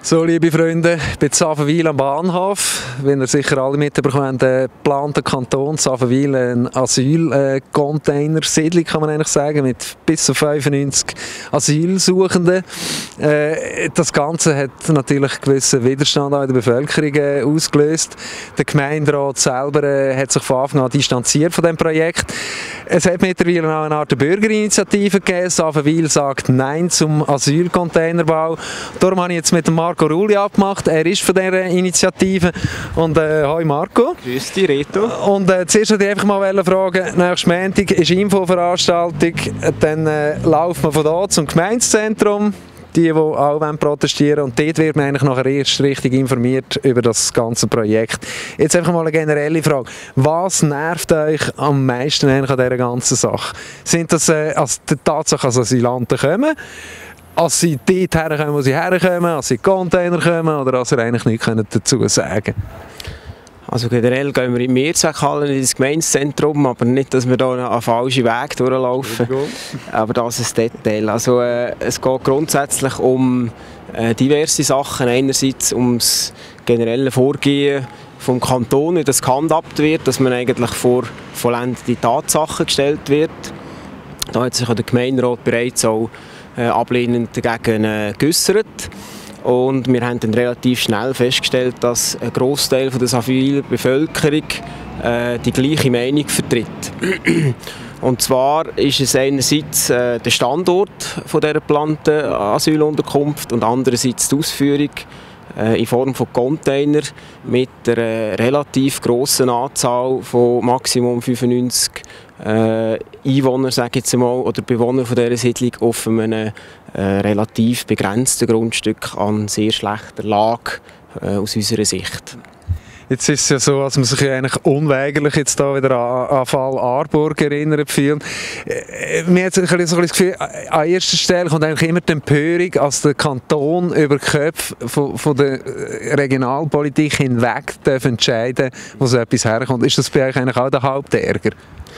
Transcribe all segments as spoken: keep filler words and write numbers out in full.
So, liebe Freunde, ich bin in Savenwil am Bahnhof. Wie ihr sicher alle mitbekommen habt, der geplante Kanton Savenwil, ein Asylcontainer-Siedlung, kann man eigentlich sagen, mit bis zu fünfundneunzig Asylsuchenden. Äh, das Ganze hat natürlich einen gewissen Widerstand auch in der Bevölkerung äh, ausgelöst. Der Gemeinderat selber äh, hat sich von Anfang an distanziert von diesem Projekt. Es hat mittlerweile auch eine Art Bürgerinitiative gegeben. Savenwil sagt Nein zum Asylcontainerbau. Darum habe ich jetzt mit dem Marco Rulli abgemacht. Er ist von dieser Initiative. Und äh, hoi Marco. Grüß dich, Reto. Und äh, zuerst wollte ich einfach mal fragen, nächsten Montag ist Infoveranstaltung, dann äh, laufen wir von da zum Gemeindezentrum. Die, die auch protestieren wollen. Und dort wird man eigentlich nachher erst richtig informiert über das ganze Projekt. Jetzt einfach mal eine generelle Frage. Was nervt euch am meisten eigentlich an dieser ganzen Sache? Sind das äh, also die Tatsache, dass Asylanten kommen, als sie dort herkommen, wo sie herkommen, als sie in Container kommen, oder als ihr eigentlich nichts dazu sagen könnt? Also generell gehen wir in die Mehrzweckhalle, ins Gemeindezentrum, aber nicht, dass wir da einen falschen Weg durchlaufen. Aber das ist ein Detail. Also, äh, es geht grundsätzlich um äh, diverse Sachen. Einerseits um das generelle Vorgehen vom Kanton, wie das gehandhabt wird, dass man eigentlich vor vollendete Tatsachen gestellt wird. Da hat sich der Gemeinderat bereits auch äh, ablehnend dagegen äh, geäussert. Und wir haben dann relativ schnell festgestellt, dass ein Grossteil der Savenwil-Bevölkerung äh, die gleiche Meinung vertritt. Und zwar ist es einerseits äh, der Standort von dieser geplanten Asylunterkunft und andererseits die Ausführung äh, in Form von Container mit einer relativ grossen Anzahl von maximum fünfundneunzig äh, Einwohnern, sage ich jetzt mal, oder Bewohner von dieser Siedlung auf einem äh, relativ begrenzten Grundstück an sehr schlechter Lage äh, aus unserer Sicht. Jetzt ist es ja so, dass man sich ja eigentlich unweigerlich jetzt da wieder an, an Fall Aarburg erinnert fühlt. Mir hat so ein bisschen das Gefühl, an erster Stelle kommt eigentlich immer die Empörung, als der Kanton über die Köpfe von, von der Regionalpolitik hinweg darf entscheiden, wo so etwas herkommt. Ist das bei euch eigentlich auch der Hauptärger?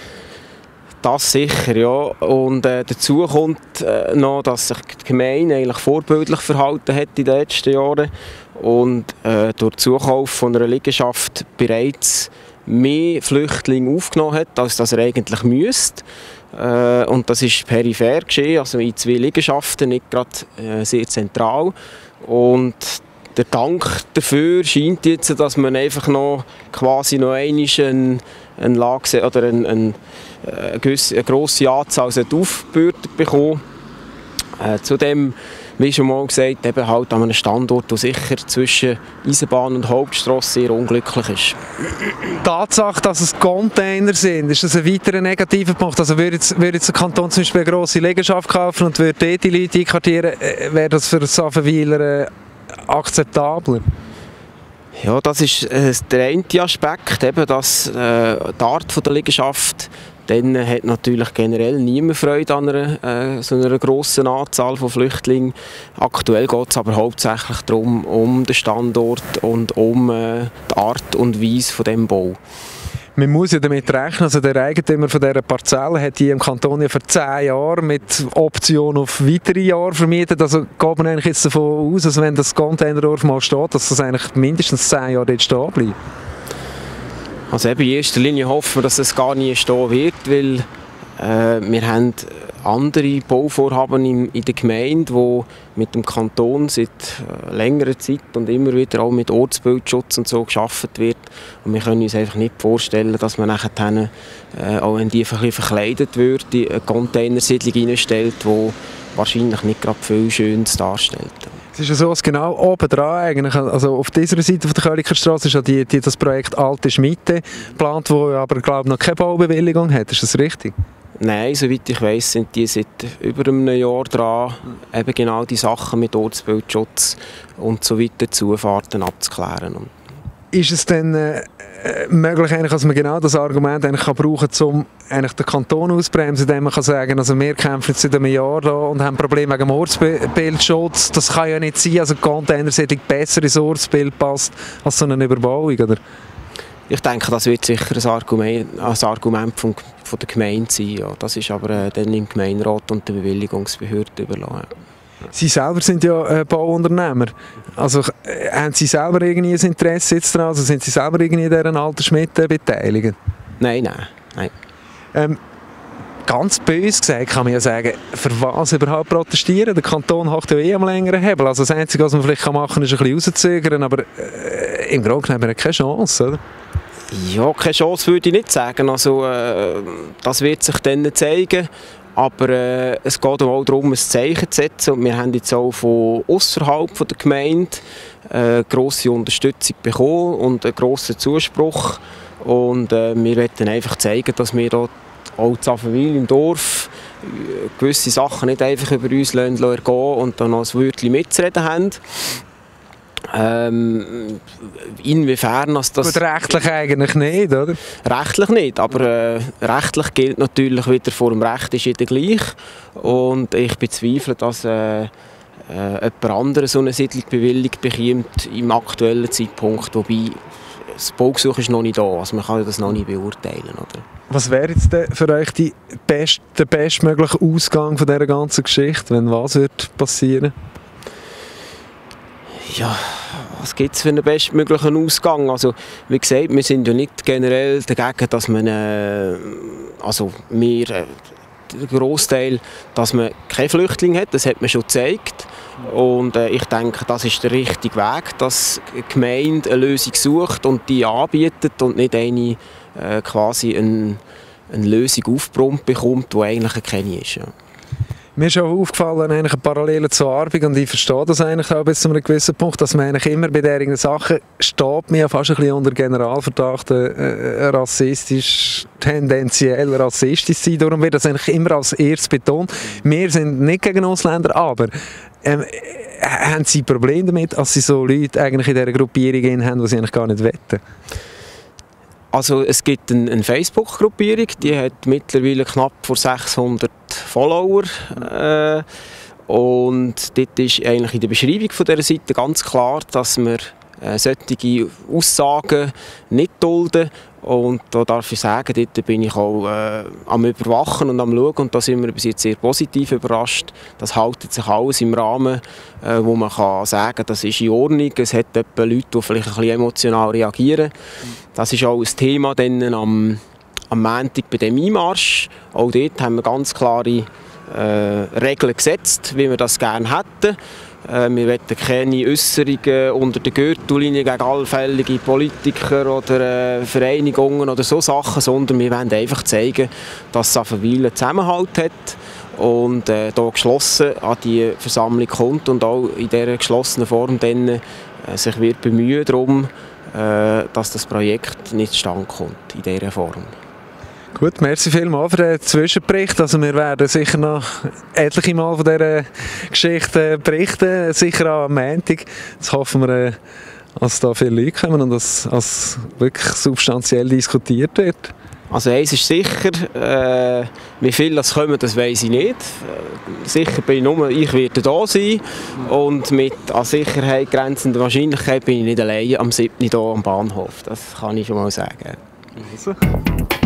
Das sicher, ja. Und äh, dazu kommt äh, noch, dass sich die Gemeinde eigentlich vorbildlich verhalten hat in den letzten Jahren und äh, durch den Zukauf von einer Liegenschaft bereits mehr Flüchtlinge aufgenommen hat, als das er eigentlich müsste. Äh, und das ist peripher geschehen, also in zwei Liegenschaften, nicht gerade äh, sehr zentral. Und der Dank dafür scheint jetzt, dass man einfach noch quasi noch einmal eine, eine Lage oder eine, eine, eine, gewisse, eine grosse Anzahl aufgebürdet bekommen. Äh, zudem, wie schon mal gesagt, eben halt an einem Standort, der sicher zwischen Eisenbahn und Hauptstrasse sehr unglücklich ist. Die Tatsache, dass es Container sind, ist das ein weiterer negativer Punkt? Also würde jetzt, würde jetzt der Kanton zum Beispiel eine grosse Liegenschaft kaufen und würde dort die Leute einkartieren, wäre das für Savenwiler akzeptabler? Ja, das ist äh, der eine Aspekt, eben, dass äh, die Art von der Liegenschaft, dann hat natürlich generell niemand Freude an einer, äh, so einer grossen Anzahl von Flüchtlingen. Aktuell geht es aber hauptsächlich darum, um den Standort und um äh, die Art und Weise von dem Bau. Man muss ja damit rechnen, also der Eigentümer von dieser Parzelle hat die im Kanton ja für zehn Jahre mit Option auf weitere Jahre vermietet. Also geht man eigentlich jetzt davon aus, dass wenn das Containerdorf mal steht, dass das eigentlich mindestens zehn Jahre dort stehen bleibt? Also eben in erster Linie hoffen wir, dass es gar nie stehen wird, weil äh, wir haben andere Bauvorhaben in, in der Gemeinde, die mit dem Kanton seit äh, längerer Zeit und immer wieder auch mit Ortsbildschutz und so geschaffen wird. Und wir können uns einfach nicht vorstellen, dass man nachher dann, äh, auch wenn die ein bisschen verkleidet wird, eine Containersiedlung reinstellt, die wahrscheinlich nicht gerade viel Schönes darstellt. Es ist ja so, dass genau oben dran eigentlich, also auf dieser Seite von der Kölikerstraße ist ja die, die, das Projekt Alte Schmiede geplant, wo aber glaube noch keine Baubewilligung hat. Ist das richtig? Nein, soweit ich weiss, sind die seit über einem Jahr dran, eben genau die Sachen mit Ortsbildschutz und so weiter Zufahrten abzuklären. Ist es denn äh, möglich, eigentlich, dass man genau das Argument eigentlich kann brauchen kann, um eigentlich den Kanton auszubremsen, indem man kann sagen, also wir kämpfen jetzt seit einem Jahr da und haben Probleme wegen dem Ortsbildschutz. Das kann ja nicht sein, also die Containersiedlung besser ins Ortsbild passt als so eine Überbauung, oder? Ich denke, das wird sicher ein Argument, ein Argument von, von der Gemeinde sein. Ja. Das ist aber äh, dann im Gemeinderat und der Bewilligungsbehörde überlassen. Sie selber sind ja äh, Bauunternehmer. Also äh, haben Sie selber irgendwie ein Interesse jetzt daran? Also sind Sie selber irgendwie in dieser Altersmitte beteiligt? Nein, nein. nein. Ähm, ganz böse gesagt kann man ja sagen, für was überhaupt protestieren? Der Kanton hat ja eh am längeren Hebel. Also das Einzige, was man vielleicht machen kann, ist ein bisschen rauszögern, aber äh, im Grunde genommen keine Chance, oder? Ja, keine Chance würde ich nicht sagen. Also, äh, das wird sich dann zeigen. Aber äh, es geht auch darum, ein Zeichen zu setzen. Und wir haben jetzt auch von außerhalb der Gemeinde äh, grosse Unterstützung bekommen und einen grossen Zuspruch. Und äh, wir wollen einfach zeigen, dass wir dort auch in Affenwil im Dorf gewisse Sachen nicht einfach über uns ergehen lassen und dann noch ein Wörtchen mitzureden haben. Ähm, inwiefern das... Gut, rechtlich eigentlich nicht, oder? Rechtlich nicht, aber äh, rechtlich gilt natürlich wieder, vor dem Recht ist jeder gleich. Und ich bezweifle, dass äh, äh, jemand anderes so eine Siedlung bewilligt bekommt im aktuellen Zeitpunkt, wobei das Baugesuch ist noch nicht da, also man kann das noch nicht beurteilen. Oder? Was wäre jetzt denn für euch die best, der bestmögliche Ausgang von dieser ganzen Geschichte, wenn was wird passieren? Ja, was gibt es für einen bestmöglichen Ausgang? Also, wie gesagt, wir sind ja nicht generell dagegen, dass man, äh, also wir, äh, der Grossteil, dass man keine Flüchtlinge hat, das hat man schon gezeigt. Und äh, ich denke, das ist der richtige Weg, dass die Gemeinde eine Lösung sucht und die anbietet und nicht eine äh, quasi eine, eine Lösung aufgebrummt bekommt, die eigentlich keine ist. Ja. Mir ist auch aufgefallen, eigentlich eine Parallele zur Arbeit, und ich verstehe das eigentlich auch bis zu einem gewissen Punkt, dass man eigentlich immer bei diesen Sachen steht, mir fast ein bisschen unter Generalverdacht, äh, rassistisch, tendenziell rassistisch zu sein. Darum wird das eigentlich immer als erstes betont. Wir sind nicht gegen Ausländer, aber ähm, haben Sie Probleme damit, dass Sie so Leute eigentlich in dieser Gruppierung haben, die Sie eigentlich gar nicht wollen? Also es gibt eine, eine Facebook-Gruppierung, die hat mittlerweile knapp vor sechshundert Follower. Äh, und dort ist eigentlich in der Beschreibung von dieser Seite ganz klar, dass wir äh, solche Aussagen nicht dulden. Und da darf ich sagen, dort bin ich auch äh, am Überwachen und am Schauen, und da sind wir bis jetzt sehr positiv überrascht. Das hält sich alles im Rahmen, äh, wo man kann sagen, das ist in Ordnung. Es hat etwa Leute, die vielleicht ein bisschen emotional reagieren. Das ist auch ein Thema dann am, am Montag bei dem Einmarsch. Auch dort haben wir ganz klare äh, Regeln gesetzt, wie wir das gerne hätten. Wir wollen keine Äußerungen unter der Gürtellinie gegen allfällige Politiker oder äh, Vereinigungen oder so Sachen, sondern wir wollen einfach zeigen, dass Affenwil einen Zusammenhalt hat und äh, hier geschlossen an die Versammlung kommt und auch in dieser geschlossenen Form dann, äh, sich wird bemühen darum, äh, dass das Projekt nicht zustande kommt in dieser Form. Gut, merci vielmals für den Zwischenbericht. Also wir werden sicher noch etliche Mal von dieser Geschichte berichten, sicher auch am Montag. Jetzt hoffen wir, dass da viele Leute kommen und dass, dass wirklich substanziell diskutiert wird. Also eins ist sicher, äh, wie viele das kommen, das weiss ich nicht. Äh, sicher bin ich nur, ich werde da sein und mit an Sicherheit grenzender Wahrscheinlichkeit bin ich nicht alleine am siebten hier am Bahnhof. Das kann ich schon mal sagen. Also.